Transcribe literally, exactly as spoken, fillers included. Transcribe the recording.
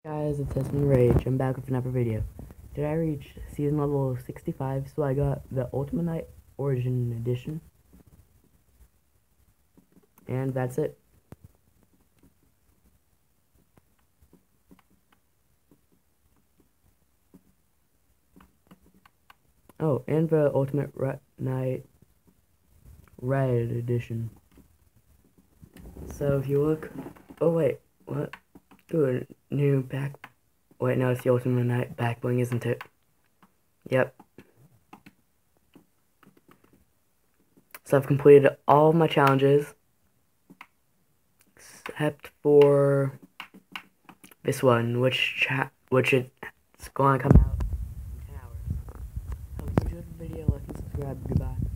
Guys, it's Tesman Rage. I'm back with another video. Did I reach season level sixty-five? So I got the Ultimate Night Origin Edition. And that's it. Oh, and the Ultimate Re Night Red Edition. So if you look... Oh wait, what? Ooh, a new back... Wait, no, it's the Ultimate Night back bling, isn't it? Yep. So I've completed all of my challenges. Except for this one, which cha which it's going to come out in ten hours. Hope you enjoyed the video. Like and subscribe. Goodbye.